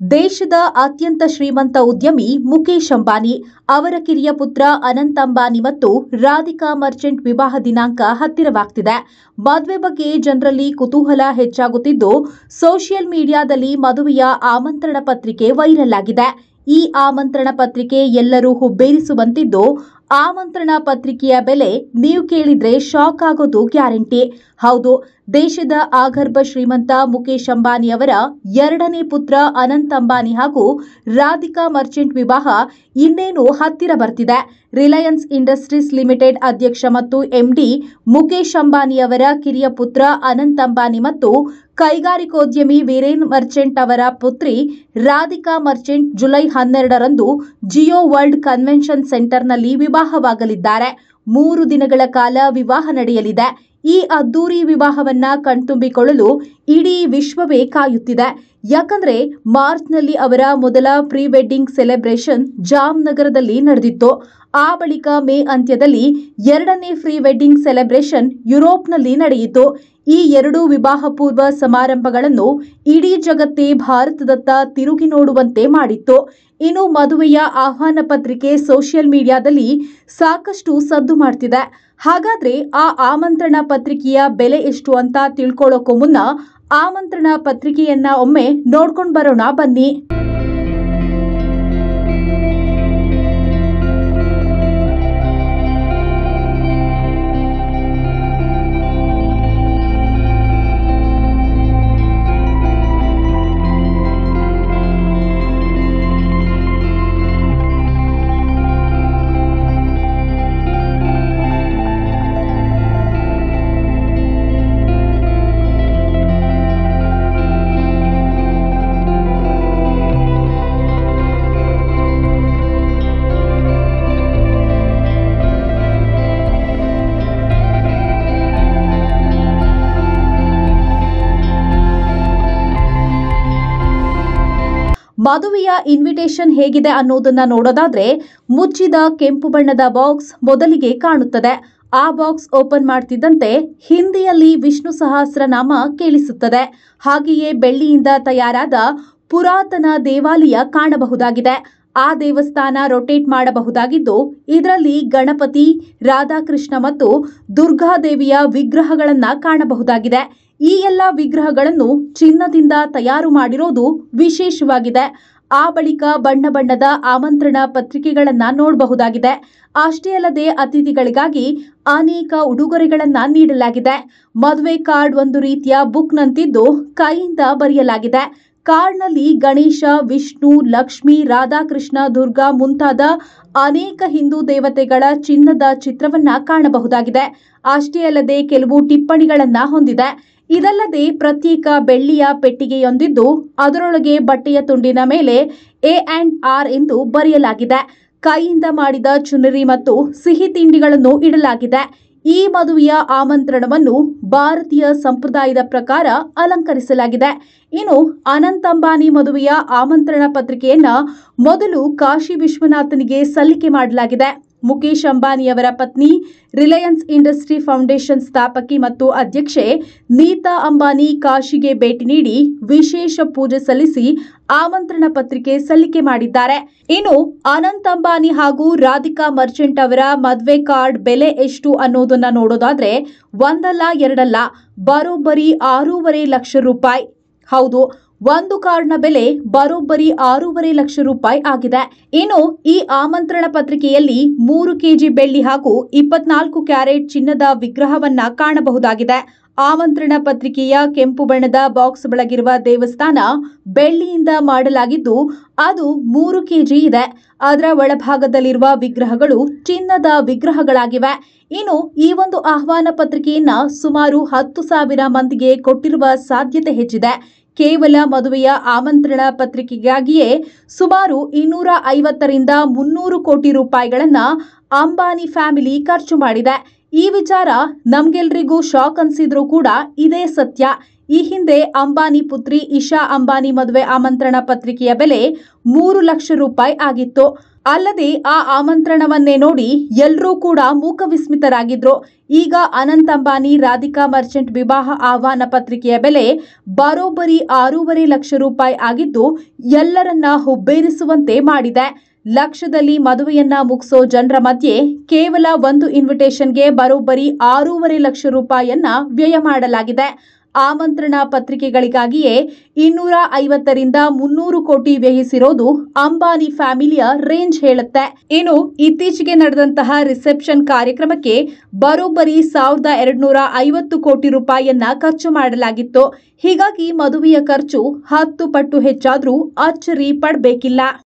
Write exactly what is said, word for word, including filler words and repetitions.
ದೇಶದ ಅತ್ಯಂತ ಶ್ರೀಮಂತ ಉದ್ಯಮಿ ಮುಕೇಶ್ ಅಂಬಾನಿ ಅವರ ಕಿರಿಯ ಪುತ್ರ ಅನಂತ್ ಅಂಬಾನಿ ಮತ್ತು ರಾಧಿಕಾ ಮರ್ಚೆಂಟ್ ವಿವಾಹ ದಿನಾಂಕ ಹತ್ತಿರವಾಗ್ತಿದೆ. ಮದುವೆ ಬಗ್ಗೆ ಜನರಲ್ಲಿ ಕುತೂಹಲ ಹೆಚ್ಚಾಗುತ್ತಿದ್ದು, ಸೋಷಿಯಲ್ ಮೀಡಿಯಾದಲ್ಲಿ ಮದುವೆಯ ಆಮಂತ್ರಣ ಪತ್ರಿಕೆ ವೈರಲ್ ಆಗಿದೆ. ಈ ಆಮಂತ್ರಣ ಪತ್ರಿಕೆ ಎಲ್ಲರೂ ಹುಬ್ಬೇರಿಸುವಂತಿದ್ದು, ಆಮಂತ್ರಣ ಪತ್ರಿಕೆಯ ಬೆಲೆ ನೀವು ಕೇಳಿದ್ರೆ ಶಾಕ್ ಆಗೋದು ಗ್ಯಾರಂಟಿ. ಹೌದು, ದೇಶದ ಆಗರ್ಭ ಶ್ರೀಮಂತ ಮುಕೇಶ್ ಅಂಬಾನಿ ಅವರ ಎರಡನೇ ಪುತ್ರ ಅನಂತ್ ಅಂಬಾನಿ ಹಾಗೂ ರಾಧಿಕಾ ಮರ್ಚೆಂಟ್ ವಿವಾಹ ಇನ್ನೇನು ಹತ್ತಿರ ಬರ್ತಿದೆ. ರಿಲಯನ್ಸ್ ಇಂಡಸ್ಟ್ರೀಸ್ ಲಿಮಿಟೆಡ್ ಅಧ್ಯಕ್ಷ ಮತ್ತು ಎಂಡಿ ಮುಕೇಶ್ ಅಂಬಾನಿ ಅವರ ಕಿರಿಯ ಪುತ್ರ ಅನಂತ್ ಅಂಬಾನಿ ಮತ್ತು ಕೈಗಾರಿಕೋದ್ಯಮಿ ವೀರೇನ್ ಮರ್ಚೆಂಟ್ ಅವರ ಪುತ್ರಿ ರಾಧಿಕಾ ಮರ್ಚೆಂಟ್ ಜುಲೈ ಹನ್ನೆರಡರಂದು ಜಿಯೋ ವರ್ಲ್ಡ್ ಕನ್ವೆನ್ಷನ್ ಸೆಂಟರ್ನಲ್ಲಿ ವಿವಾಹವಾಗಲಿದ್ದಾರೆ. ಮೂರು ದಿನಗಳ ಕಾಲ ವಿವಾಹ ನಡೆಯಲಿದೆ. ಈ ಅದ್ದೂರಿ ವಿವಾಹವನ್ನ ಕಣ್ತುಂಬಿಕೊಳ್ಳಲು ಇಡೀ ವಿಶ್ವವೇ ಕಾಯುತ್ತಿದೆ. ಯಾಕಂದ್ರೆ ಮಾರ್ಚ್ನಲ್ಲಿ ಅವರ ಮೊದಲ ಪ್ರೀ ವೆಡ್ಡಿಂಗ್ ಸೆಲೆಬ್ರೇಷನ್ ಜಾಮ್ನಗರದಲ್ಲಿ ನಡೆದಿತ್ತು. ಆ ಬಳಿಕ ಮೇ ಅಂತ್ಯದಲ್ಲಿ ಎರಡನೇ ಪ್ರೀ ವೆಡ್ಡಿಂಗ್ ಸೆಲೆಬ್ರೇಷನ್ ಯುರೋಪ್ನಲ್ಲಿ ನಡೆಯಿತು. ಈ ಎರಡು ವಿವಾಹ ಪೂರ್ವ ಸಮಾರಂಭಗಳನ್ನು ಇಡೀ ಜಗತ್ತೇ ಭಾರತದತ್ತ ತಿರುಗಿ ನೋಡುವಂತೆ ಮಾಡಿತ್ತು. ಇನ್ನು ಮದುವೆಯ ಆಹ್ವಾನ ಪತ್ರಿಕೆ ಸೋಷಿಯಲ್ ಮೀಡಿಯಾದಲ್ಲಿ ಸಾಕಷ್ಟು ಸದ್ದು ಮಾಡ್ತಿದೆ. ಹಾಗಾದ್ರೆ ಆ ಆಮಂತ್ರಣ ಪತ್ರಿಕೆಯ ಬೆಲೆ ಎಷ್ಟು ಅಂತ ತಿಳ್ಕೊಳ್ಳೋಕ್ಕೂ ಮುನ್ನ ಆಮಂತ್ರಣ ಪತ್ರಿಕೆಯನ್ನ ಒಮ್ಮೆ ನೋಡ್ಕೊಂಡು ಬರೋಣ ಬನ್ನಿ. ಮದುವೆಯ ಇನ್ವಿಟೇಷನ್ ಹೇಗಿದೆ ಅನ್ನೋದನ್ನ ನೋಡೋದಾದ್ರೆ, ಮುಚ್ಚಿದ ಕೆಂಪು ಬಣ್ಣದ ಬಾಕ್ಸ್ ಮೊದಲಿಗೆ ಕಾಣುತ್ತದೆ. ಆ ಬಾಕ್ಸ್ ಓಪನ್ ಮಾಡ್ತಿದ್ದಂತೆ ಹಿಂದಿಯಲ್ಲಿ ವಿಷ್ಣು ಸಹಸ್ರನಾಮ ಕೇಳಿಸುತ್ತದೆ. ಹಾಗೆಯೇ ಬೆಳ್ಳಿಯಿಂದ ತಯಾರಾದ ಪುರಾತನ ದೇವಾಲಯ ಕಾಣಬಹುದಾಗಿದೆ. ಆ ದೇವಸ್ಥಾನ ರೊಟೇಟ್ ಮಾಡಬಹುದಾಗಿದ್ದು, ಇದರಲ್ಲಿ ಗಣಪತಿ, ರಾಧಾಕೃಷ್ಣ ಮತ್ತು ದುರ್ಗಾದೇವಿಯ ವಿಗ್ರಹಗಳನ್ನ ಕಾಣಬಹುದಾಗಿದೆ. ಈ ಎಲ್ಲ ವಿಗ್ರಹಗಳನ್ನು ಚಿನ್ನದಿಂದ ತಯಾರು ಮಾಡಿರೋದು ವಿಶೇಷವಾಗಿದೆ. ಆ ಬಳಿಕ ಬಣ್ಣ ಬಣ್ಣದ ಆಮಂತ್ರಣ ಪತ್ರಿಕೆಗಳನ್ನ ನೋಡಬಹುದಾಗಿದೆ. ಅಷ್ಟೇ ಅಲ್ಲದೆ ಅತಿಥಿಗಳಿಗಾಗಿ ಅನೇಕ ಉಡುಗೊರೆಗಳನ್ನ ನೀಡಲಾಗಿದೆ. ಮದುವೆ ಕಾರ್ಡ್ ಒಂದು ರೀತಿಯ ಬುಕ್ ನಂತಿದ್ದು ಕೈಯಿಂದ ಬರೆಯಲಾಗಿದೆ. ಕಾರ್ಡ್ನಲ್ಲಿ ಗಣೇಶ, ವಿಷ್ಣು, ಲಕ್ಷ್ಮಿ, ರಾಧಾಕೃಷ್ಣ, ದುರ್ಗಾ ಮುಂತಾದ ಅನೇಕ ಹಿಂದೂ ದೇವತೆಗಳ ಚಿನ್ನದ ಚಿತ್ರವನ್ನ ಕಾಣಬಹುದಾಗಿದೆ. ಅಷ್ಟೇ ಅಲ್ಲದೆ ಕೆಲವು ಟಿಪ್ಪಣಿಗಳನ್ನ ಹೊಂದಿದೆ. ಇದಲ್ಲದೆ ಪ್ರತ್ಯೇಕ ಬೆಳ್ಳಿಯ ಪೆಟ್ಟಿಗೆಯೊಂದಿದ್ದು ಅದರೊಳಗೆ ಬಟ್ಟೆಯ ತುಂಡಿನ ಮೇಲೆ ಎ ಅಂಡ್ ಆರ್ ಎಂದು ಬರೆಯಲಾಗಿದೆ. ಕೈಯಿಂದ ಮಾಡಿದ ಚುನರಿ ಮತ್ತು ಸಿಹಿ ತಿಂಡಿಗಳನ್ನು ಇಡಲಾಗಿದೆ. ಈ ಮದುವೆಯ ಆಮಂತ್ರಣವನ್ನು ಭಾರತೀಯ ಸಂಪ್ರದಾಯದ ಪ್ರಕಾರ ಅಲಂಕರಿಸಲಾಗಿದೆ. ಇನ್ನು ಅನಂತ್ ಅಂಬಾನಿ ಮದುವೆಯ ಆಮಂತ್ರಣ ಪತ್ರಿಕೆಯನ್ನ ಮೊದಲು ಕಾಶಿ ವಿಶ್ವನಾಥನಿಗೆ ಸಲ್ಲಿಕೆ ಮಾಡಲಾಗಿದೆ. ಮುಕೇಶ್ ಅಂಬಾನಿಯವರ ಪತ್ನಿ, ರಿಲಯನ್ಸ್ ಇಂಡಸ್ಟ್ರಿ ಫೌಂಡೇಶನ್ ಸ್ಥಾಪಕಿ ಮತ್ತು ಅಧ್ಯಕ್ಷೆ ನೀತಾ ಅಂಬಾನಿ ಕಾಶಿಗೆ ಭೇಟಿ ನೀಡಿ ವಿಶೇಷ ಪೂಜೆ ಸಲ್ಲಿಸಿ ಆಮಂತ್ರಣ ಪತ್ರಿಕೆ ಸಲ್ಲಿಕೆ ಮಾಡಿದ್ದಾರೆ. ಇನ್ನು ಅನಂತ್ ಅಂಬಾನಿ ಹಾಗೂ ರಾಧಿಕಾ ಮರ್ಚೆಂಟ್ ಅವರ ಮದುವೆ ಕಾರ್ಡ್ ಬೆಲೆ ಎಷ್ಟು ಅನ್ನೋದನ್ನ ನೋಡೋದಾದ್ರೆ, ಒಂದಲ್ಲ ಎರಡಲ್ಲ, ಬರೋಬ್ಬರಿ ಆರೂವರೆ ಲಕ್ಷ ರೂಪಾಯಿ. ಹೌದು, ಒಂದು ಕಾರ್ಡ್ನ ಬೆಲೆ ಬರೋಬ್ಬರಿ ಆರೂವರೆ ಲಕ್ಷ ರೂಪಾಯಿ ಆಗಿದೆ. ಇನ್ನು ಈ ಆಮಂತ್ರಣ ಪತ್ರಿಕೆಯಲ್ಲಿ ಮೂರು ಕೆಜಿ ಬೆಳ್ಳಿ ಹಾಗೂ ಇಪ್ಪತ್ನಾಲ್ಕು ಕ್ಯಾರೆಟ್ ಚಿನ್ನದ ವಿಗ್ರಹವನ್ನ ಕಾಣಬಹುದಾಗಿದೆ. ಆಮಂತ್ರಣ ಪತ್ರಿಕೆಯ ಕೆಂಪು ಬಣ್ಣದ ಬಾಕ್ಸ್ ಒಳಗಿರುವ ದೇವಸ್ಥಾನ ಬೆಳ್ಳಿಯಿಂದ ಮಾಡಲಾಗಿದ್ದು ಅದು ಮೂರು ಕೆಜಿ ಇದೆ. ಅದರ ಒಳಭಾಗದಲ್ಲಿರುವ ವಿಗ್ರಹಗಳು ಚಿನ್ನದ ವಿಗ್ರಹಗಳಾಗಿವೆ. ಇನ್ನು ಈ ಒಂದು ಆಹ್ವಾನ ಪತ್ರಿಕೆಯನ್ನ ಸುಮಾರು ಹತ್ತು ಸಾವಿರ ಮಂದಿಗೆ ಕೊಟ್ಟಿರುವ ಸಾಧ್ಯತೆ ಹೆಚ್ಚಿದೆ. ಕೇವಲ ಮದುವೆಯ ಆಮಂತ್ರಣ ಪತ್ರಿಕೆಗಾಗಿಯೇ ಸುಮಾರು ಇನ್ನೂರ ಐವತ್ತರಿಂದ ಮುನ್ನೂರು ಕೋಟಿ ರೂಪಾಯಿಗಳನ್ನ ಅಂಬಾನಿ ಫ್ಯಾಮಿಲಿ ಖರ್ಚು ಮಾಡಿದೆ. ಈ ವಿಚಾರ ನಮ್ಗೆಲ್ರಿಗೂ ಶಾಕ್ ಅನ್ಸಿದ್ರು ಕೂಡ ಇದೇ ಸತ್ಯ. ಈ ಹಿಂದೆ ಅಂಬಾನಿ ಪುತ್ರಿ ಇಶಾ ಅಂಬಾನಿ ಮದುವೆ ಆಮಂತ್ರಣ ಪತ್ರಿಕೆಯ ಬೆಲೆ ಮೂರು ಲಕ್ಷ ರೂಪಾಯಿ ಆಗಿತ್ತು. ಅಲ್ಲದೆ ಆ ಆಮಂತ್ರಣವನ್ನೇ ನೋಡಿ ಎಲ್ಲರೂ ಕೂಡ ಮೂಕವಿಸ್ಮಿತರಾಗಿದ್ರು. ಈಗ ಅನಂತ್ ಅಂಬಾನಿ ರಾಧಿಕಾ ಮರ್ಚೆಂಟ್ ವಿವಾಹ ಆಹ್ವಾನ ಪತ್ರಿಕೆಯ ಬೆಲೆ ಬರೋಬ್ಬರಿ ಆರೂವರೆ ಲಕ್ಷ ರೂಪಾಯಿ ಆಗಿದ್ದು ಎಲ್ಲರನ್ನ ಹುಬ್ಬೇರಿಸುವಂತೆ ಮಾಡಿದೆ. ಲಕ್ಷದಲ್ಲಿ ಮದುವೆಯನ್ನ ಮುಗಿಸೋ ಜನರ ಮಧ್ಯೆ ಕೇವಲ ಒಂದು ಇನ್ವಿಟೇಷನ್ಗೆ ಬರೋಬ್ಬರಿ ಆರೂವರೆ ಲಕ್ಷ ರೂಪಾಯಿಯನ್ನ ವ್ಯಯ ಮಾಡಲಾಗಿದೆ. ಆಮಂತ್ರಣ ಪತ್ರಿಕೆಗಳಿಗಾಗಿಯೇ ಇನ್ನೂರ ಐವತ್ತರಿಂದ ಮುನ್ನೂರು ಕೋಟಿ ವ್ಯಯಿಸಿರೋದು ಅಂಬಾನಿ ಫ್ಯಾಮಿಲಿಯ ರೇಂಜ್ ಹೇಳುತ್ತೆ. ಇನ್ನು ಇತ್ತೀಚೆಗೆ ನಡೆದಂತಹ ರಿಸೆಪ್ಷನ್ ಕಾರ್ಯಕ್ರಮಕ್ಕೆ ಬರೋಬ್ಬರಿ ಸಾವಿರದ ಎರಡ್ನೂರ ಐವತ್ತು ಕೋಟಿ ರೂಪಾಯಿಯನ್ನ ಖರ್ಚು ಮಾಡಲಾಗಿತ್ತು. ಹೀಗಾಗಿ ಮದುವೆಯ ಖರ್ಚು ಹತ್ತು ಪಟ್ಟು ಹೆಚ್ಚಾದ್ರೂ ಅಚ್ಚರಿ ಪಡಬೇಕಿಲ್ಲ.